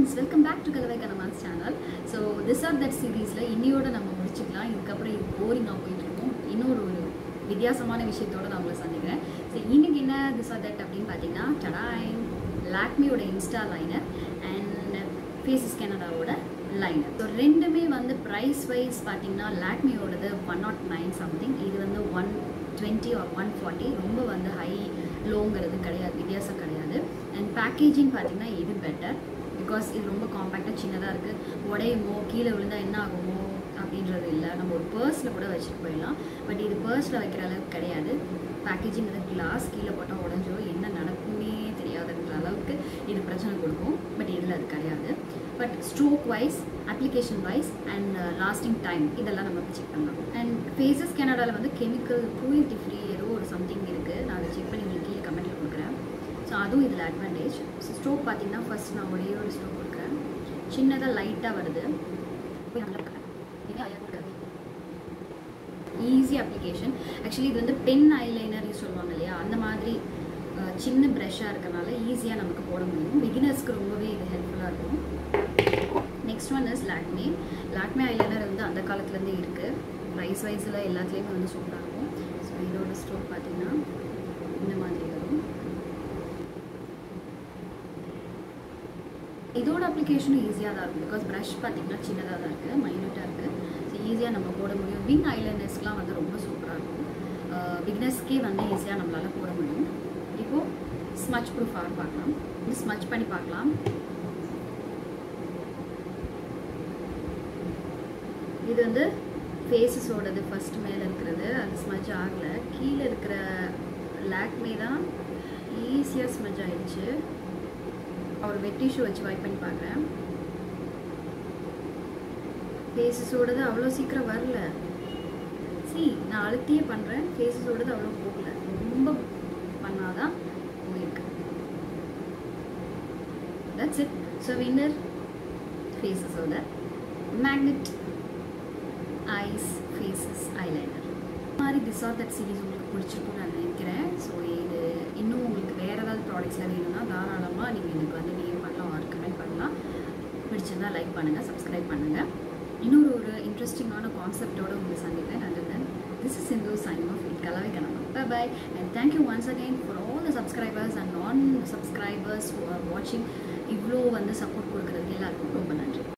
friends, welcome back to kalavai kannamma's channel. So this are that series la inniyoda nama mudichikalam idukapra idu boring ah poitu irukum innoru vidyasamana vishayathoda na ungala sandikren. So இன்னைக்கு என்ன this are that appdin pathina tadai Lakme oda insta liner and faces Canada oda liner. So rendume vandu price wise pathina Lakme oda 109 something, idu vandu 120 or 140, romba vandu high லோங்கிறது கிடையாது, வித்தியாசம் கிடையாது. And packaging பார்த்தீங்கன்னா இது better, because இது ரொம்ப காம்பேக்டாக சின்னதாக இருக்குது. உடையுமோ கீழே விழுந்தால் என்ன ஆகுமோ அப்படின்றது இல்லை. நம்ம ஒரு பர்ஸில் கூட வச்சுட்டு போயிடலாம். பட் இது பர்ஸில் வைக்கிற அளவுக்கு கிடையாது. பேக்கேஜிங் வந்து கிளாஸ் கீழே போட்டால் உடஞ்சோ என்ன நடக்குமே தெரியாதுன்ற அளவுக்கு இது பிரச்சனை கொடுக்கும். பட் இதில் அது கிடையாது. But stroke wise, application wise and lasting time இதெல்லாம் நம்ம செக் பண்ணலாம். அண்ட் ஃபேஸஸ் கனடாவில் வந்து கெமிக்கல் க்ரூயல்டி ஃப்ரீ ஏதோ ஒரு சம்திங் இருக்குது. நான் அதை செக் பண்ணி உங்களுக்கு கீழே கமெண்ட்டில் கொடுக்குறேன். ஸோ அதுவும் இதில் அட்வான்டேஜ். ஸோ ஸ்ட்ரோக் பார்த்தீங்கன்னா ஃபர்ஸ்ட் நான் ஒரே ஒரு ஸ்ட்ரோக் கொடுக்குறேன். சின்னதாக லைட்டாக வருது. Easy application. ஆக்சுவலி இது வந்து பென் ஐலைனர் சொல்லுவாங்க இல்லையா, அந்த மாதிரி சின்ன ப்ரஷ்ஷாக இருக்கிறனால ஈஸியாக நமக்கு போட முடியும். பிகினர்ஸ்க்கு ரொம்பவே இது ஹெல்ப்ஃபுல்லாக இருக்கும். Next one is Lakme. Lakme eyeliner வந்து அந்த காலத்துலேருந்தே இருக்குது. ப்ரைஸ் வைஸில் எல்லாத்துலேயுமே வந்து சூப்பராக இருக்கும். ஸோ இதோட ஸ்ட்ரோக் பார்த்தீங்கன்னா இந்த மாதிரி வரும். இதோட அப்ளிகேஷனும் ஈஸியாக தான் இருக்கும், பிகாஸ் ப்ரஷ் பார்த்தீங்கன்னா சின்னதாக தான் இருக்குது, மைன்யூட்டாக இருக்குது. ஸோ ஈஸியாக நம்ம போட முடியும். விங் ஐலைனர்ஸ்லாம் வந்து ரொம்ப சூப்பராக இருக்கும். பிகினர்ஸ்க்கே வந்து ஈஸியாக நம்மளால் போட முடியும். இப்போது ஸ்மச் ப்ரூஃபாக பார்க்கலாம். இது ஸ்மச் பண்ணி பார்க்கலாம். இது வந்து ஃபேஸஸோடது ஃபர்ஸ்ட் மேலே இருக்கிறது, அது ஸ்மஜ் ஆகலை. கீழே இருக்கிற லாக்மே தான் ஈஸியாக ஸ்மஜ் ஆகிடுச்சு. ஒரு வெட் டிஷ்யூ வச்சு வைப் பண்ணி பார்க்குறேன். ஃபேஸஸோடது அவ்வளோ சீக்கிரம் வரல. நான் அழுத்தியே பண்ணுறேன், ஃபேஸஸோடது அவ்வளோ போகல. ரொம்ப பண்ணாதான் போயிருக்கு. That's it. ஸோ வின்னர் ஃபேஸஸோட மேக்னெட் ஐஸ் ஃபேஸஸ் ஐலைனர். இந்த மாதிரி திஸ் ஆர் தட் சீரீஸ் உங்களுக்கு பிடிச்சிருக்குன்னு நான் நினைக்கிறேன். ஸோ இது இன்னும் உங்களுக்கு வேறு ஏதாவது ப்ராடக்ட்ஸ்லாம் வேணும்னா தாராளமாக நீங்கள் எனக்கு வந்து நேம் பண்ணலாம், ஆர் கமெண்ட் பண்ணலாம். பிடிச்சிருந்தால் லைக் பண்ணுங்கள், சப்ஸ்கிரைப் பண்ணுங்கள். இன்னொரு ஒரு இன்ட்ரெஸ்டிங்கான கான்செப்டோடு உங்களுக்கு சந்திக்கிறேன். And then this is Sindhu signing off with kalavai kannamma. Bye bye, and thank you once again for all the subscribers and non subscribers who are watching. இவ்வளோ வந்து சப்போர்ட் கொடுக்குறதுக்கு எல்லாருக்கும் ரொம்ப நன்றி.